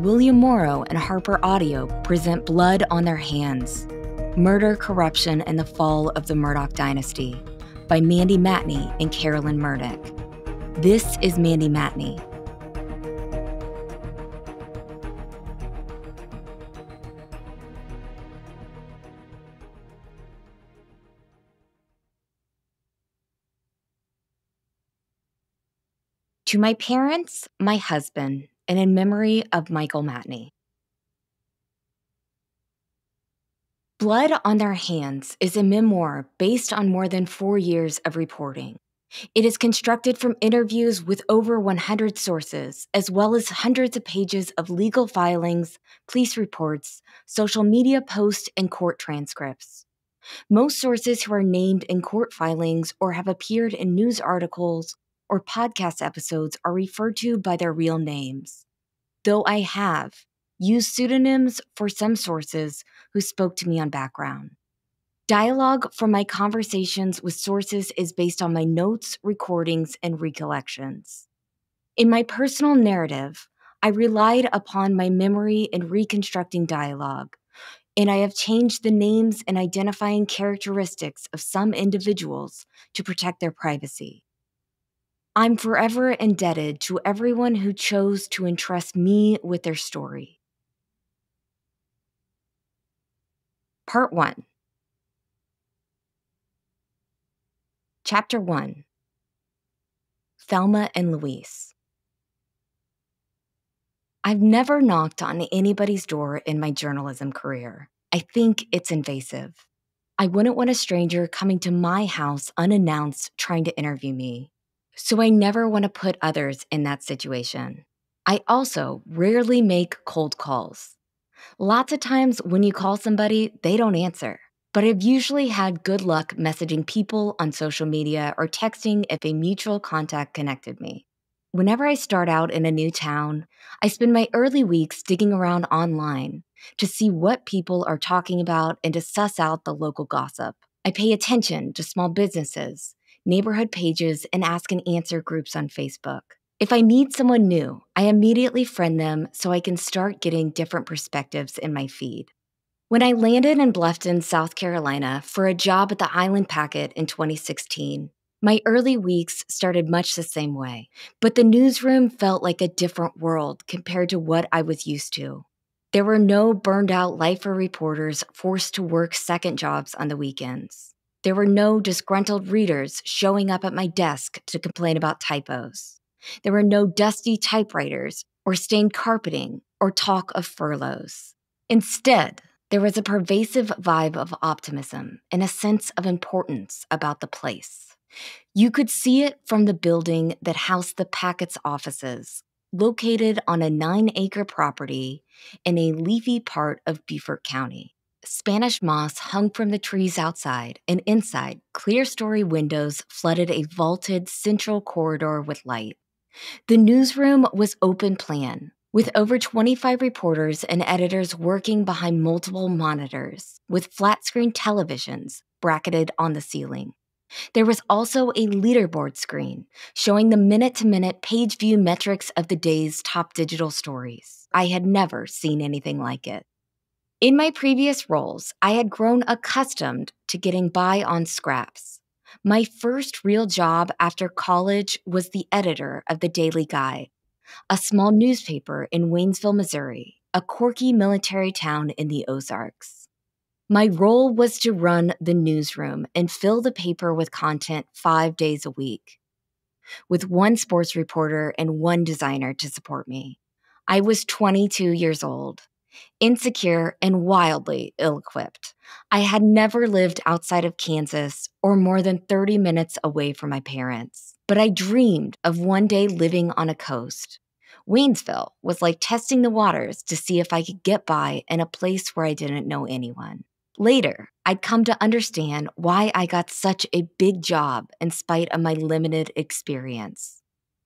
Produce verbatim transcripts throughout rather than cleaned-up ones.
William Morrow and Harper Audio present Blood on Their Hands: Murder, Corruption, and the Fall of the Murdaugh Dynasty by Mandy Matney and Carolyn Murdaugh. This is Mandy Matney. To my parents, my husband, and in memory of Michael Matney. Blood on Their Hands is a memoir based on more than four years of reporting. It is constructed from interviews with over one hundred sources, as well as hundreds of pages of legal filings, police reports, social media posts, and court transcripts. Most sources who are named in court filings or have appeared in news articles or podcast episodes are referred to by their real names, though I have used pseudonyms for some sources who spoke to me on background. Dialogue from my conversations with sources is based on my notes, recordings, and recollections. In my personal narrative, I relied upon my memory in reconstructing dialogue, and I have changed the names and identifying characteristics of some individuals to protect their privacy. I'm forever indebted to everyone who chose to entrust me with their story. Part one. Chapter one. Thelma and Louise. I've never knocked on anybody's door in my journalism career. I think it's invasive. I wouldn't want a stranger coming to my house unannounced trying to interview me. So I never want to put others in that situation. I also rarely make cold calls. Lots of times when you call somebody, they don't answer. But I've usually had good luck messaging people on social media or texting if a mutual contact connected me. Whenever I start out in a new town, I spend my early weeks digging around online to see what people are talking about and to suss out the local gossip. I pay attention to small businesses, neighborhood pages, and ask and answer groups on Facebook. If I meet someone new, I immediately friend them so I can start getting different perspectives in my feed. When I landed in Bluffton, South Carolina for a job at the Island Packet in twenty sixteen, my early weeks started much the same way, but the newsroom felt like a different world compared to what I was used to. There were no burned-out lifer reporters forced to work second jobs on the weekends. There were no disgruntled readers showing up at my desk to complain about typos. There were no dusty typewriters or stained carpeting or talk of furloughs. Instead, there was a pervasive vibe of optimism and a sense of importance about the place. You could see it from the building that housed the Packett's offices, located on a nine-acre property in a leafy part of Beaufort County. Spanish moss hung from the trees outside, and inside, clear-story windows flooded a vaulted central corridor with light. The newsroom was open plan, with over twenty-five reporters and editors working behind multiple monitors, with flat-screen televisions bracketed on the ceiling. There was also a leaderboard screen showing the minute-to-minute page view metrics of the day's top digital stories. I had never seen anything like it. In my previous roles, I had grown accustomed to getting by on scraps. My first real job after college was the editor of the Daily Guide, a small newspaper in Waynesville, Missouri, a quirky military town in the Ozarks. My role was to run the newsroom and fill the paper with content five days a week, with one sports reporter and one designer to support me. I was twenty-two years old. Insecure and wildly ill-equipped. I had never lived outside of Kansas or more than thirty minutes away from my parents, but I dreamed of one day living on a coast. Waynesville was like testing the waters to see if I could get by in a place where I didn't know anyone. Later, I'd come to understand why I got such a big job in spite of my limited experience.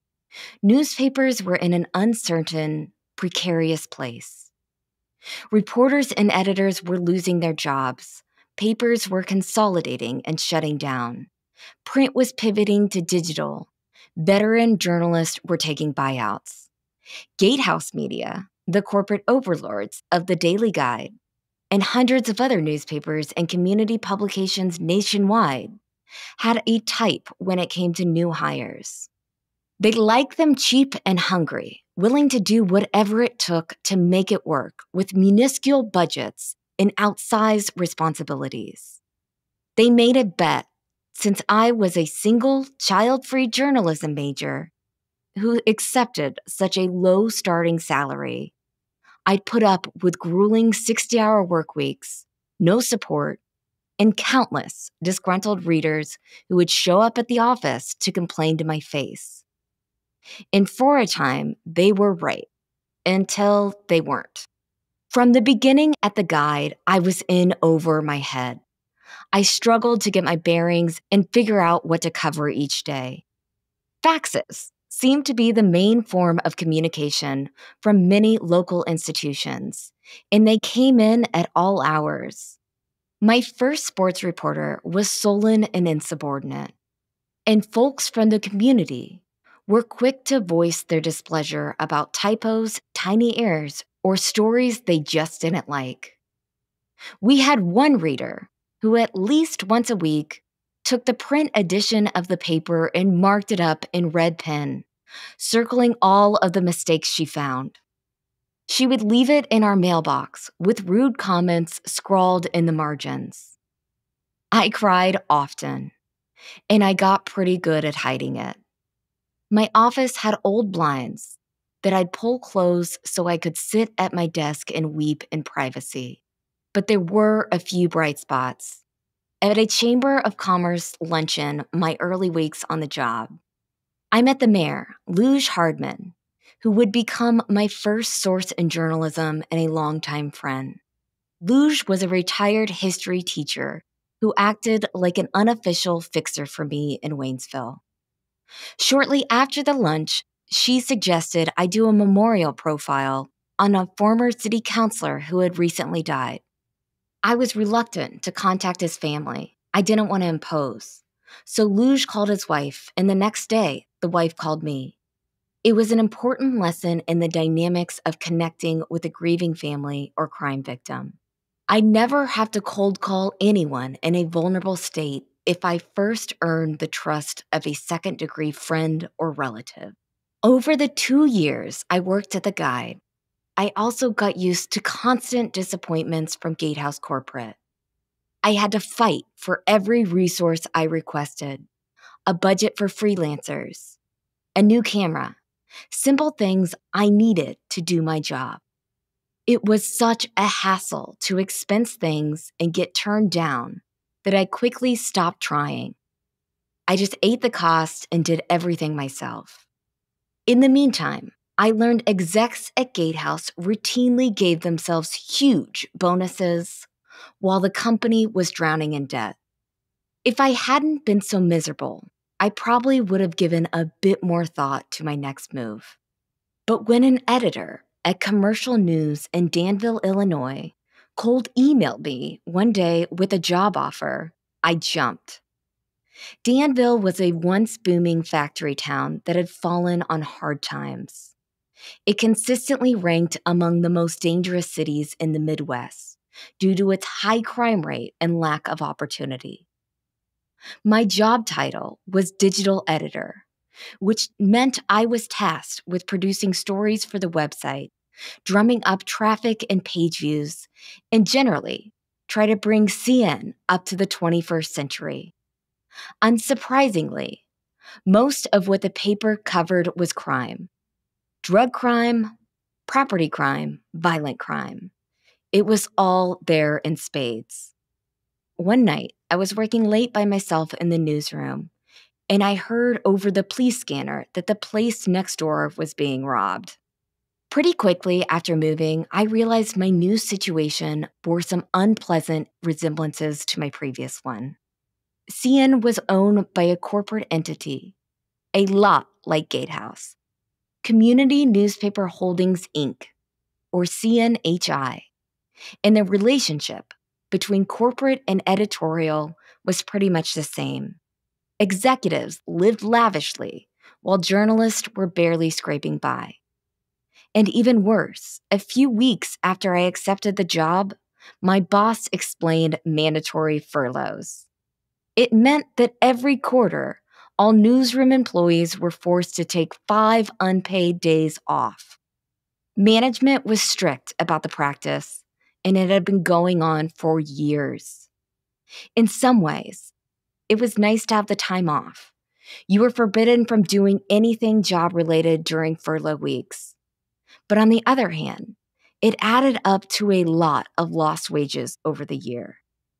Newspapers were in an uncertain, precarious place. Reporters and editors were losing their jobs. Papers were consolidating and shutting down. Print was pivoting to digital. Veteran journalists were taking buyouts. Gatehouse Media, the corporate overlords of the Daily Guide, and hundreds of other newspapers and community publications nationwide had a type when it came to new hires. They liked them cheap and hungry, willing to do whatever it took to make it work with minuscule budgets and outsized responsibilities. They made a bet, since I was a single, child-free journalism major who accepted such a low starting salary, I'd put up with grueling sixty-hour work weeks, no support, and countless disgruntled readers who would show up at the office to complain to my face. And for a time, they were right, until they weren't. From the beginning at the Guide, I was in over my head. I struggled to get my bearings and figure out what to cover each day. Faxes seemed to be the main form of communication from many local institutions, and they came in at all hours. My first sports reporter was sullen and insubordinate, and folks from the community were quick to voice their displeasure about typos, tiny errors, or stories they just didn't like. We had one reader who at least once a week took the print edition of the paper and marked it up in red pen, circling all of the mistakes she found. She would leave it in our mailbox with rude comments scrawled in the margins. I cried often, and I got pretty good at hiding it. My office had old blinds that I'd pull closed so I could sit at my desk and weep in privacy. But there were a few bright spots. At a Chamber of Commerce luncheon my early weeks on the job, I met the mayor, Luge Hardman, who would become my first source in journalism and a longtime friend. Luge was a retired history teacher who acted like an unofficial fixer for me in Waynesville. Shortly after the lunch, she suggested I do a memorial profile on a former city councilor who had recently died. I was reluctant to contact his family. I didn't want to impose. So Luge called his wife, and the next day, the wife called me. It was an important lesson in the dynamics of connecting with a grieving family or crime victim. I never have to cold call anyone in a vulnerable state if I first earned the trust of a second-degree friend or relative. Over the two years I worked at the Guide, I also got used to constant disappointments from Gatehouse Corporate. I had to fight for every resource I requested, a budget for freelancers, a new camera, simple things I needed to do my job. It was such a hassle to expense things and get turned down that I quickly stopped trying. I just ate the cost and did everything myself. In the meantime, I learned execs at Gatehouse routinely gave themselves huge bonuses while the company was drowning in debt. If I hadn't been so miserable, I probably would have given a bit more thought to my next move. But when an editor at Commercial News in Danville, Illinois, cold emailed me one day with a job offer, I jumped. Danville was a once booming factory town that had fallen on hard times. It consistently ranked among the most dangerous cities in the Midwest due to its high crime rate and lack of opportunity. My job title was digital editor, which meant I was tasked with producing stories for the website, drumming up traffic and page views, and generally try to bring C N up to the twenty-first century. Unsurprisingly, most of what the paper covered was crime. Drug crime, property crime, violent crime. It was all there in spades. One night, I was working late by myself in the newsroom, and I heard over the police scanner that the place next door was being robbed. Pretty quickly after moving, I realized my new situation bore some unpleasant resemblances to my previous one. C N was owned by a corporate entity, a lot like Gatehouse. Community Newspaper Holdings, Incorporated, or C N H I, and the relationship between corporate and editorial was pretty much the same. Executives lived lavishly, while journalists were barely scraping by. And even worse, a few weeks after I accepted the job, my boss explained mandatory furloughs. It meant that every quarter, all newsroom employees were forced to take five unpaid days off. Management was strict about the practice, and it had been going on for years. In some ways, it was nice to have the time off. You were forbidden from doing anything job-related during furlough weeks. But on the other hand, it added up to a lot of lost wages over the year.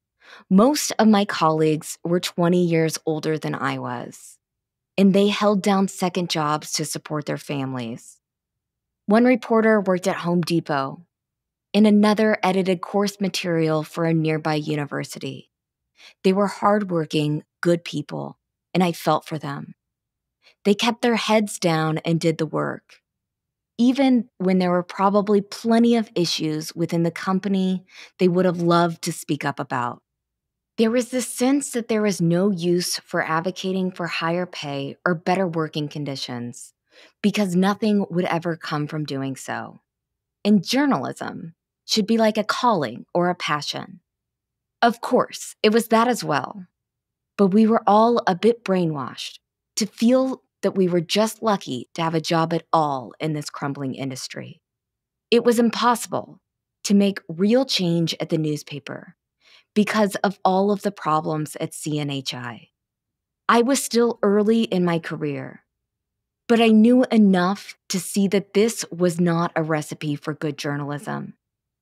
Most of my colleagues were twenty years older than I was, and they held down second jobs to support their families. One reporter worked at Home Depot, and another edited course material for a nearby university. They were hardworking, good people, and I felt for them. They kept their heads down and did the work, even when there were probably plenty of issues within the company they would have loved to speak up about. There was this sense that there was no use for advocating for higher pay or better working conditions, because nothing would ever come from doing so. And journalism should be like a calling or a passion. Of course, it was that as well. But we were all a bit brainwashed to feel that we were just lucky to have a job at all in this crumbling industry. It was impossible to make real change at the newspaper because of all of the problems at C N H I. I was still early in my career, but I knew enough to see that this was not a recipe for good journalism.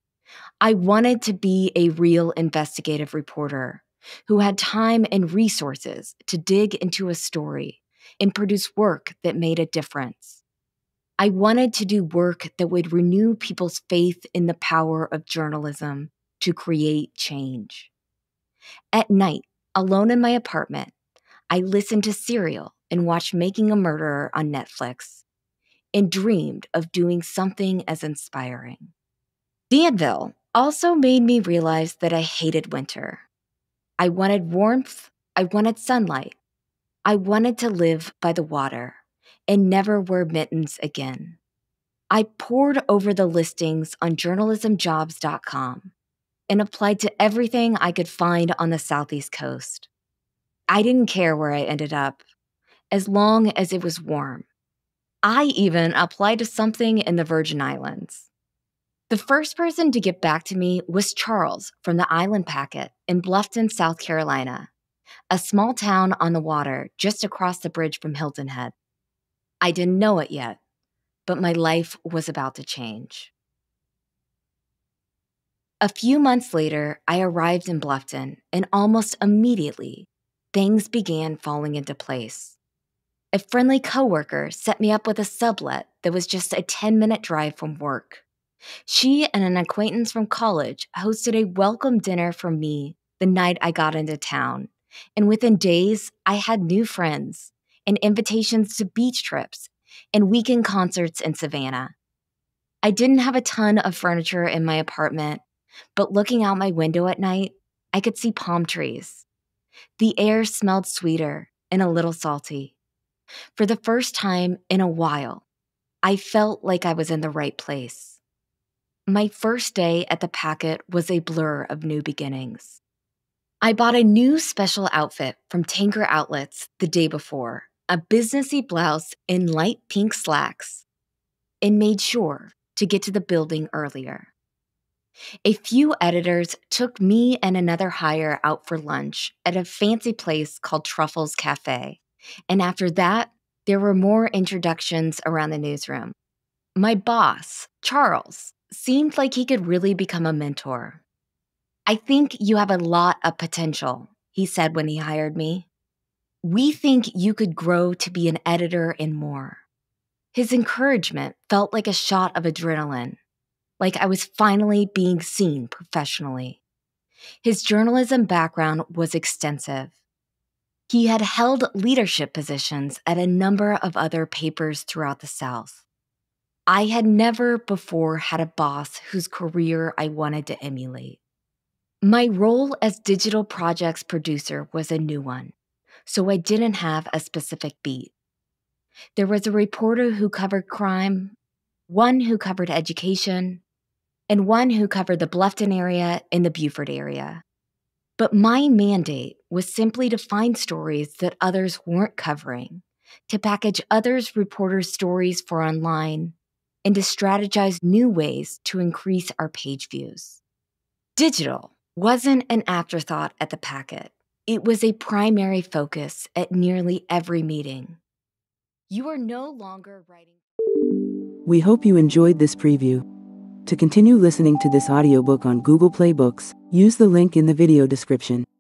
I wanted to be a real investigative reporter who had time and resources to dig into a story and produce work that made a difference. I wanted to do work that would renew people's faith in the power of journalism to create change. At night, alone in my apartment, I listened to Serial and watched Making a Murderer on Netflix and dreamed of doing something as inspiring. Danville also made me realize that I hated winter. I wanted warmth, I wanted sunlight. I wanted to live by the water and never wear mittens again. I pored over the listings on journalism jobs dot com and applied to everything I could find on the Southeast coast. I didn't care where I ended up, as long as it was warm. I even applied to something in the Virgin Islands. The first person to get back to me was Charles from the Island Packet in Bluffton, South Carolina, a small town on the water just across the bridge from Hilton Head. I didn't know it yet, but my life was about to change. A few months later, I arrived in Bluffton, and almost immediately, things began falling into place. A friendly coworker set me up with a sublet that was just a ten-minute drive from work. She and an acquaintance from college hosted a welcome dinner for me the night I got into town, and within days, I had new friends and invitations to beach trips and weekend concerts in Savannah. I didn't have a ton of furniture in my apartment, but looking out my window at night, I could see palm trees. The air smelled sweeter and a little salty. For the first time in a while, I felt like I was in the right place. My first day at the Packet was a blur of new beginnings. I bought a new special outfit from Tanker Outlets the day before, a businessy blouse in light pink slacks, and made sure to get to the building earlier. A few editors took me and another hire out for lunch at a fancy place called Truffles Cafe, and after that, there were more introductions around the newsroom. My boss, Charles, seemed like he could really become a mentor. "I think you have a lot of potential," he said when he hired me. "We think you could grow to be an editor and more." His encouragement felt like a shot of adrenaline, like I was finally being seen professionally. His journalism background was extensive. He had held leadership positions at a number of other papers throughout the South. I had never before had a boss whose career I wanted to emulate. My role as digital projects producer was a new one, so I didn't have a specific beat. There was a reporter who covered crime, one who covered education, and one who covered the Bluffton area and the Beaufort area. But my mandate was simply to find stories that others weren't covering, to package others' reporters' stories for online, and to strategize new ways to increase our page views. Digital wasn't an afterthought at the packet. It was a primary focus at nearly every meeting. You are no longer writing. We hope you enjoyed this preview. To continue listening to this audiobook on Google Play Books, use the link in the video description.